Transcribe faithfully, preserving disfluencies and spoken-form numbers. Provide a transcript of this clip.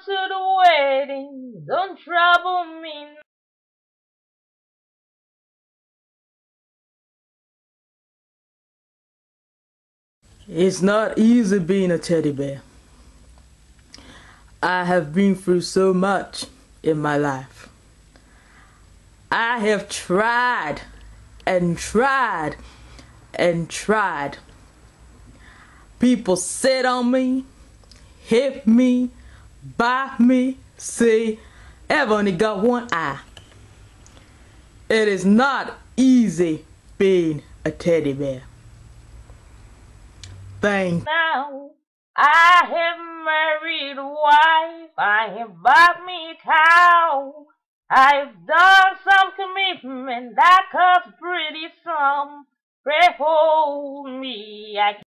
to the wedding, don't trouble me. It's not easy being a teddy bear. I have been through so much in my life. I have tried and tried and tried. People sit on me, hit me, bite me, say, I've only got one eye. It is not easy being a teddy bear. Thank Now I have married a wife, I have bought me a cow. I've done some commitment that cost pretty some. Pray hold me, I